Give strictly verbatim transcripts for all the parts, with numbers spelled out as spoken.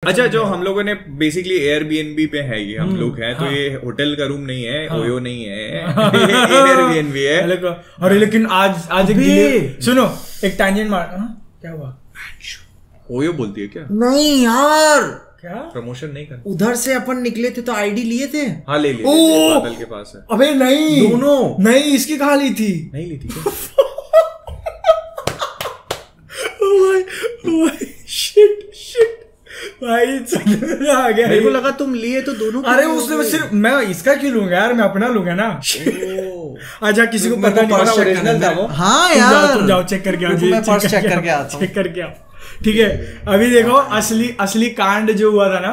अच्छा, जो हम लोगों ने बेसिकली एयरबीएनबी पे है, ये हम लोग हैं, तो हाँ। ये होटल का रूम नहीं है, हाँ। ओयो नहीं है, एयरबीएनबी है। अरे लेकिन आज आज एक डिले, सुनो एक टैंजेंट मार। हाँ? क्या हुआ? ओयो बोलती है क्या? नहीं यार, क्या प्रमोशन नहीं कर। उधर से अपन निकले थे तो आईडी लिए थे। हाँ ले लिया, ओ! बादल के पास है। अबे नहीं, दोनों नहीं, इसकी कहाँ ली थी? नहीं ली थी क्या? शिट शिट भाई, समझ आ गया। मेरे को लगा तुम लिए तो दोनों। अरे उसने सिर्फ, मैं इसका क्यों लूंगा यार, मैं अपना लूंगा ना। अच्छा, किसी को पता नहीं होगा ओरिजिनल था वो। हाँ तुम यार, जाओ, तुम जाओ चेक करके आओ जी, मैं पर्स चेक करके आता हूँ। चेक करके आओ, ठीक है। अभी देखो असली असली कांड जो हुआ था ना,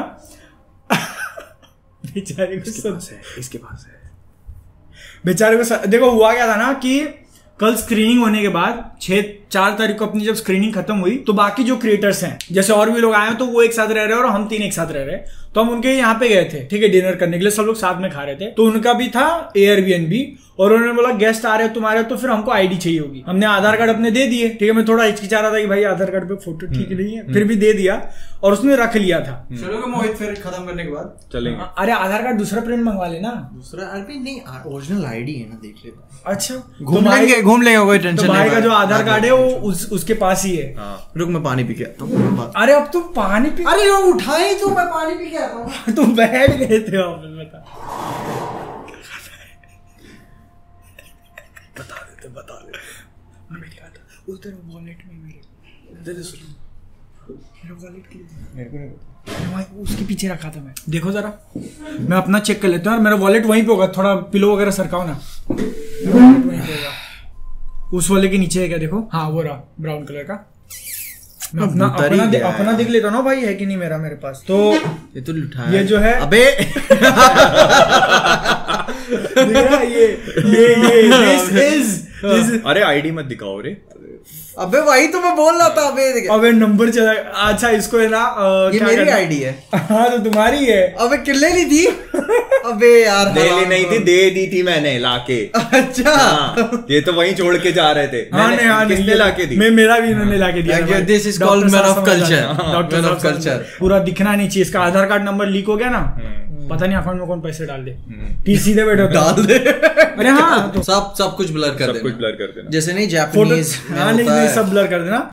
बेचारे को सब है, इसके पास है। बेचारे को स... देखो हुआ क्या था ना कि कल स्क्रीनिंग होने के बाद छह चार तारीख को अपनी जब स्क्रीनिंग खत्म हुई तो बाकी जो क्रिएटर्स हैं, जैसे और भी लोग आए हैं, तो वो एक साथ रह रहे हैं और हम तीन एक साथ रह रहे हैं। तो हम उनके यहाँ पे गए थे, ठीक है, डिनर करने के लिए। सब लोग साथ में खा रहे थे। तो उनका भी था एयरबीएनबी और उन्होंने बोला गेस्ट आ रहे हो तुम्हारे, तो फिर हमको आईडी चाहिए होगी। हमने आधार कार्ड अपने दे दिए, ठीक है। मैं थोड़ा हिचकिचा रहा था कि भाई आधार कार्ड पे फोटो ठीक नहीं है, फिर भी दे दिया और उसने रख लिया था। चलोगे मोहित फिर खत्म करने के बाद? चलेंगे। अरे आधार कार्ड दूसरा प्रिंट मंगवा लेना। दूसरा? अरे नहीं, ओरिजिनल आईडी है ना, देख लेता। अच्छा, घूम लेंगे, घूम लेंगे, कोई टेंशन तो नहीं। भाई का जो आधार कार्ड है वो उस, उसके पास ही है। हाँ। रुक, मैं पानी पी के आता हूँ। अरे अब तुम पानी पी, अरे वो उठाई तो मैं पानी पी के आता हूँ। तुम बैठ गए थे ऑफिस में। बता बता देते बता देते मैं क्या था उधर वॉलेट में मेरे दे दे सुनो, मेरा वॉलेट की मेरे को नहीं, वहीं उसके पीछे रखा था मैं। देखो जरा, मैं अपना चेक कर लेता हूँ। मेरा वॉलेट वहीं पे होगा, थोड़ा पिलो वगैरह सरकाओ ना, वहीं पे होगा। उस वाले के नीचे है क्या? देखो, हाँ वो रहा ब्राउन कलर का। मैं अपना अपना दे, अपना देख लेता हूँ ना भाई, है कि नहीं मेरा मेरे पास। तो ये तो लुटा ये जो है, अबे दिख रहा है ये ये ये this is this is अरे आईडी मत दिखाओ रे। अबे वही तो मैं बोल रहा था। अबे अबे नंबर चला। अच्छा इसको है ना, अ, ये क्या मेरी करना? आईडी है। हाँ तो तुम्हारी है। अबे किले ली थी। अबे यार, दे ली नहीं थी, दे दी थी मैंने लाके। अच्छा, हाँ, ये तो वहीं छोड़ के जा रहे थे। हाँ नहीं, हाँ नहीं, किसने लाके दी? मैं मेरा भी इन्होंने लाके दिया। This is called man of culture. Man of culture. पूरा दिखना नहीं चाहिए। इसका आधार कार्ड नंबर लीक हो गया ना, पता नहीं अकाउंट में कौन पैसे डाल दे। टी सीधे बैठो डाल दे। अरे हाँ, सब सब कुछ ब्लर कर सब देना, कुछ ब्लर कर देना। जैसे नहीं फोटो, जापानीज हाँ नहीं नहीं, सब ब्लर कर देना।